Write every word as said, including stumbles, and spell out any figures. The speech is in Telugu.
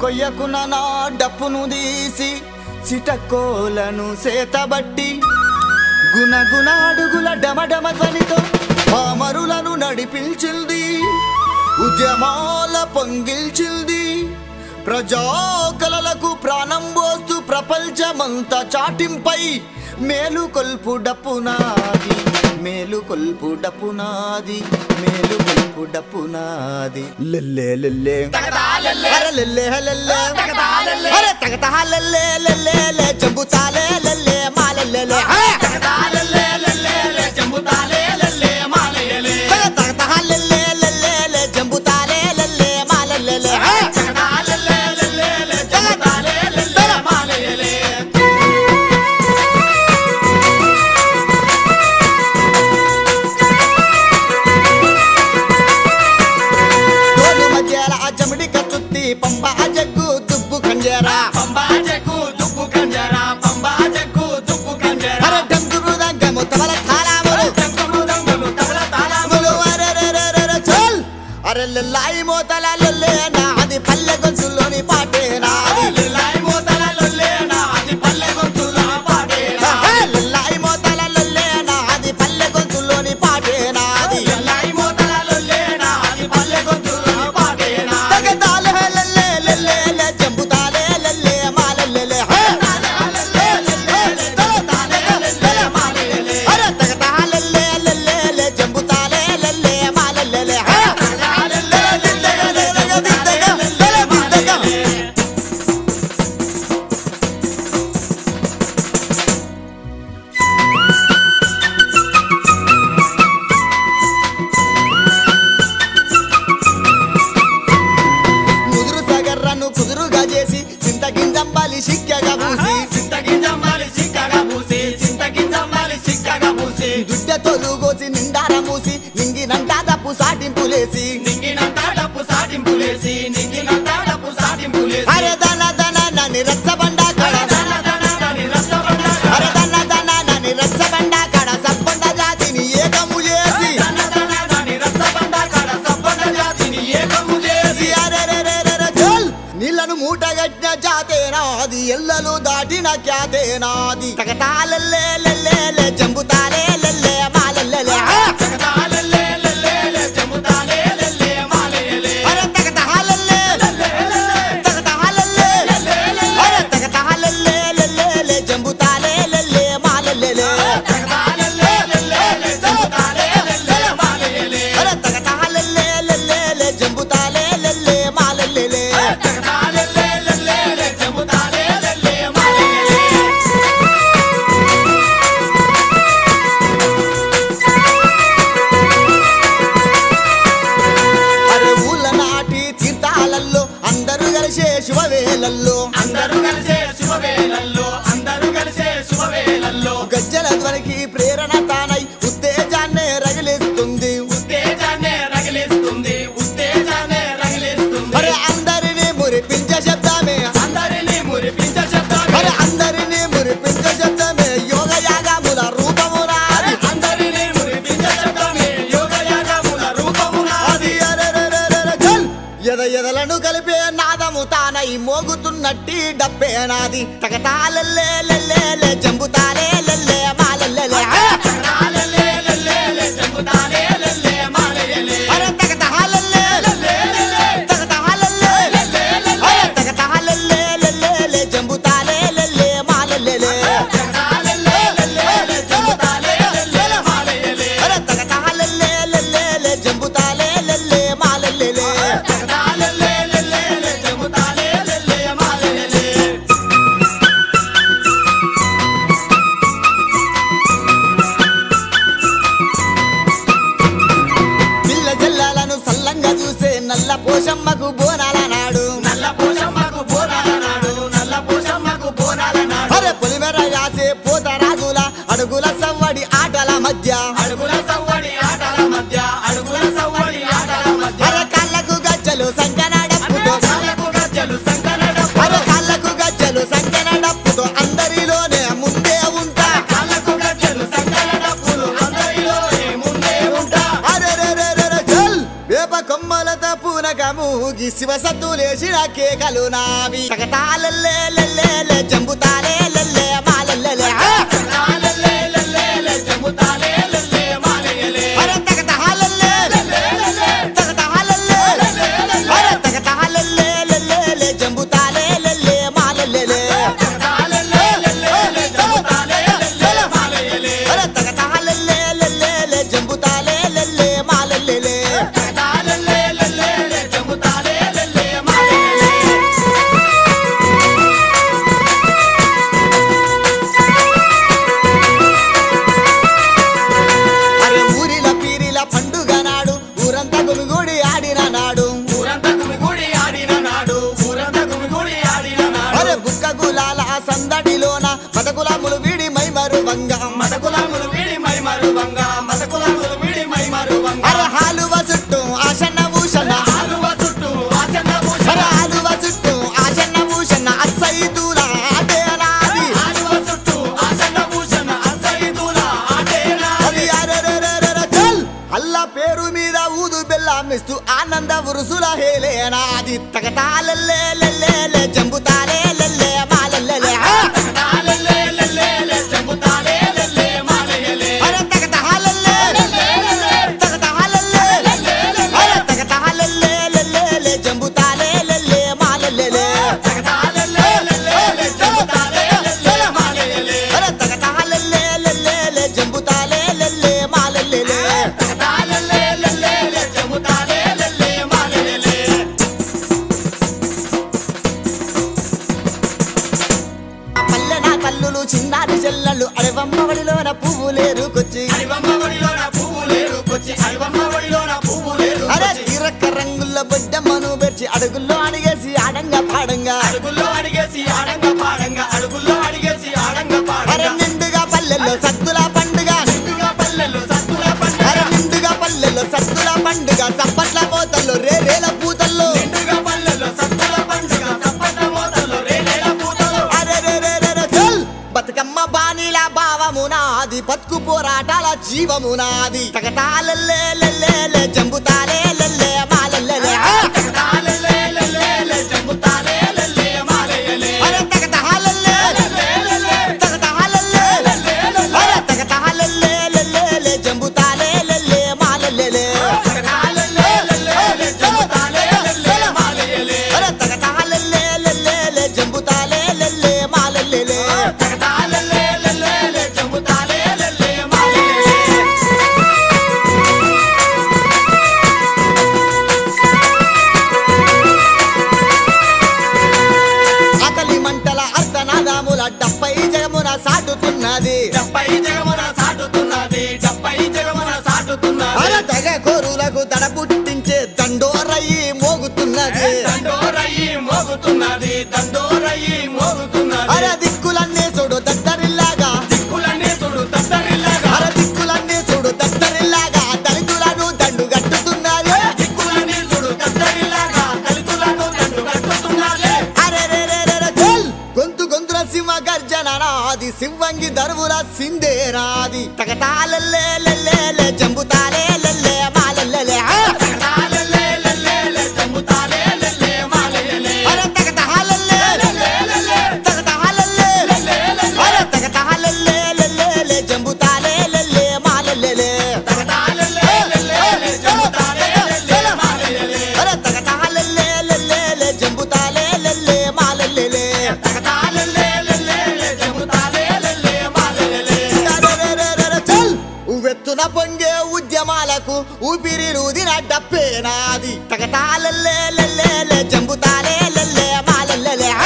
కొయ్యకున నా డప్పును తీసి చిటకోలను సేతబట్టి గుణగుణ అడుగుల డమడమ ధ్వనితో పామరులను నడిపించింది, ఉద్యమాల పొంగిల్చింది, ప్రజాకలలకు ప్రాణం పోస్తూ ప్రపంచమంతా చాటింపై మేలు కొల్పు డప్పునాది, మేలు కొల్పు డప్పునాది, మేలు కొల్పు డప్పునాది. లెల్లే లెల్లే అరే లెల్లే లెల్లే అరే తగతా లెల్లే లెల్లే లే చెంబుతాలే లెల్లే మాలెల్లే తగతా లెల్లే లెల్లే లే చెంబుతాలే లెల్లే మాలెల్లే తగతా లెల్లే లెల్లే లే చెంబుతాలే లెల్లే మాలెల్లే తగతా లెల్లే లెల్లే లే చెంబుతాలే లెల్లే మాలెల్లే. పంబా జగ్గు దుబ్బు కంజరా పంబా జగ్గు దుబ్బు కంజరా పంబా జగ్గు దుబ్బు కంజరా అరే డంగురు దంగము తబల తాళములు డంగురు దంగము తబల తాళములు అరే రే రే రే చల్ అరే లల్లాయి మోతల లల్లే నాది పల్లె గొంతులోని పాటే నాది లల్లాయి మోతల లల్లే నాది పల్లె గొంతులోని పాటే నాది లల్లాయి మోతల లల్లే నాది పల్లె గొంతులోని పాటే నాది లల్లాయి మోతల లల్లే నాది పల్లె గొంతులోని పాటే నాది తగతాలే కుదురుగా చేసి చింతగింజంబాలి సిక్కగా పూసి చింతగింజంబాలి సిక్కగా పూసి చింతగింజంబాలి సిక్కగా పూసి దుడ్డ తొలుగోసి నిండార మూసి నింగినంట డప్పు సాటింపులేసి నింగినంట డప్పు సాటింపులేసి నింగినంట డప్పు సాటింపులేసి అరే దన దన నని రచ్చబండ కడ దన దన నని రచ్చబండ అరే దన దన నని రచ్చబండ కడ సబ్బండ జాతిని ఏకము చేసి దన దన నని రచ్చబండ కడ సబ్బండ జాతిని ఏకము చేసి అరే రే రే రే చల్ నీళ్ళను మూటగట్టిన జాతేనాది ఎల్లలు దాటిన ఖ్యాతేనాది తగతాలెల్లే లెల్లే లే జంబుతాలే లెల్లే మాలెల్లే తగతాలెల్లే లెల్లే లే జంబుతాలే లెల్లే మాలెల్లే అరే తగతాలెల్లే లెల్లే తగతాలెల్లే లెల్లే అరే తగతాలెల్లే లెల్లే లే జంబుతాలే లెల్లే మాలెల్లే తగతాలెల్లే లెల్లే లే జంబుతాలే లెల్లే మాలెల్లే అరే తగతాలెల్లే లెల్లే లే జంబుతాలే లెల్లే మాలెల్లే అందరూ కలిసే శుభవేళల్లో అందరూ కలిసే శుభవేళల్లో అందరూ కలిసే శుభవేళల్లో గజ్జల ధ్వనికి ప్రేరణ తానై ఉత్తేజాన్నే రగిలిస్తుంది ఉత్తేజాన్నే రగిలిస్తుంది ఉత్తేజాన్నే రగిలిస్తుంది అరే అందరినీ మురిపించే శబ్దమే అందరినీ మురిపించే శబ్దమే అరే అందరినీ మురిపించే శబ్దమే యోగ యాగముల రూపమునాది అందరినీ మురిపించే శబ్దమే యోగ యాగముల రూపమునాది అరే రే రే రే చల్ ఎద ఎదలను కలిపే నాదము తానై మోగుతున్నట్టి డప్పేనాది తగతాలెల్లే లెల్లే లే జంబుతాలే లెల్లే మాలెల్లే తగతాలెల్లే లెల్లే లే జంబుతాలే లెల్లే మాలెల్లే అరే తగతాలెల్లే లెల్లే తగతాలెల్లే లెల్లే అరే తగతాలెల్లే లెల్లే లే జంబుతాలే లెల్లే మాలెల్లే తగతాలెల్లే లెల్లే లే జంబుతాలే లెల్లే మాలెల్లే అరే తగతాలెల్లే లెల్లే లే జంబుతాలే లెల్లే మాలెల్లే తగతాలెల్లే లెల్లే లే జంబుతాలే లెల్లే మాలెల్లే. పిల్ల జల్లాలను సల్లంగా చూసే నల్ల పోషమ్మకు బోనాల నాడు నల్ల పోషమ్మకు బోనాల నాడు నల్ల పోషమ్మకు బోనాల నాడు అరే పొలిమెర రాసే పోత రాజుల అడుగుల సవ్వడి ఆటల మధ్య అడుగుల సవ్వడి ఆటల మధ్య అడుగుల సవ్వడి ఆటల మధ్య అరే కాళ్ళకు గజ్జలు సంకనడప్పుతో కాళ్ళకు గజ్జలు సంకనడప్పుతో అరే కాళ్ళకు గజ్జలు సంకనడప్పుతో అందరిలోనే ముందే ఉంటా కాళ్ళకు గజ్జలు సంకనడప్పులు అందరిలోనే ముందే ఉంటా అరే రే రే రే చల్ వేప కొమ్మలతో పూనకము శివ సత్తులేసిన కేకలు నావి తగతాలల్లే లల్లే లే జంబుతాలే లల్లే మాలల్లే సందడిలోన మదకులములు వీడి మై మరువంగా మదకులములు వీడి మై మరువంగా మదకులములు వీడి మై మరువంగా అర హాలువ చుట్టూ ఆశన్న భూషణ హాలువ చుట్టూ ఆశన్న భూషణ హాలువ చుట్టూ ఆశన్న భూషణ అసైదుల ఆటేనాది హాలువ చుట్టూ ఆశన్న భూషణ అసైదుల ఆటేనాది అరెరెరెరెర చల్ అల్లా పేరు మీద ఊదు బెల్లమిస్తూ ఆనంద ఉరుసుల హేలేనాది తగతాలల్లే లల్లే లే జంబుతాలే లల్లే మాలల్లే చిన్నారి చెల్లెళ్ళు అడవమ్మ వడిలోన పువ్వులేరుకొచ్చి అరే తీరక్క రంగుల్లో బొడ్డమ్మను పెరిచి అడుగుల్లో అడిగేసి ఆడంగా పాడంగా అడుగుల్లో అడిగేసి ఆడంగా పాడంగా అడుగుల్లో అడిగేసి ఆడంగా పాడంగా నిండుగా పల్లెల్లో సత్తుల పండుగ నిండుగా పల్లెల్లో సత్తుల పండుగ అరే నిండుగా పల్లెల్లో సత్తుల పండుగ సప్పట్ల మోతల్లో రేరేల పూతల్లో నిండుగా పల్లెల్లో సత్తుల పండుగ సప్పట్ల మోతల్లో రేరేల పూతల్లో అరే రేరేరే చల్ బతుకమ్మ బాణీల భావమునాది బతుకు పోరాటాల జీవమునాది తగతాలల్లే లల్లే లే జంబుతాలే లల్లే మాలల్లే తగతాలల్లే లల్లే లే జంబుతాలే లల్లే మాలల్లే అరే తగతాలల్లే లల్లే లల్లే తగతాలల్లే లల్లే లల్లే అరే తగతాలల్లే లల్లే లే జంబుతాలే లల్లే మాలల్లే తగతాలల్లే లల్లే లే జంబుతాలే లల్లే మాలల్లే అరే తగతాలల్లే లల్లే లే జంబుతాలే లల్లే మాలల్లే డప్పై జగమున సాటుతున్నది డప్పై జగమున సాటుతున్నది డప్పై జగమున సాటుతున్నది అరే తెగ కోరులకు దడ పుట్టించే దండోరయ్యి మోగుతున్నది దండోరయ్యి మోగుతున్నది దండోరయ్యి మోగుతున్నది అరే దిక్కులన్నీ చూడు దద్దరిల్లాగా దిక్కులన్నీ చూడు దద్దరిల్లాగా అరే దిక్కులన్నీ చూడు దద్దరిల్లాగా దళితులను దండు గట్టుతున్నది దిక్కులన్నీ చూడు దద్దరిల్లాగా దళితులను దండు గట్టుతున్నది అరే రే రే రే చల్ గొంతు గొంతుల సింహ గర్జన నాది సింహంగి దరువుల సిందే నాది తగతాలల్లే లల్లే లే జంబుతాలే లల్లే మాలల్లే తగతాలల్లే లల్లే లే జంబుతాలే లల్లే మాలల్లే అరే తగతాలల్లే లల్లే లల్లే తగతాలల్లే లల్లే లల్లే అరే తగతాలల్లే లల్లే లే జంబుతాలే లల్లే మాలల్లే తగతాలల్లే లల్లే లే జంబుతాలే లల్లే మాలల్లే అరే తగతాలల్లే లల్లే లే జంబుతాలే లల్లే మాలల్లే తగతాలల్లే లల్లే లే జంబుతాలే లల్లే మాలల్లే అరెరెరెరె చల్ ఉవ్వెత్తున పొంగే ఉద్యమాలకు ఊపిరిలూదిన డప్పే నాది తగతాలల్లే లల్లే లే జంబుతాలే లల్లే మాలల్లే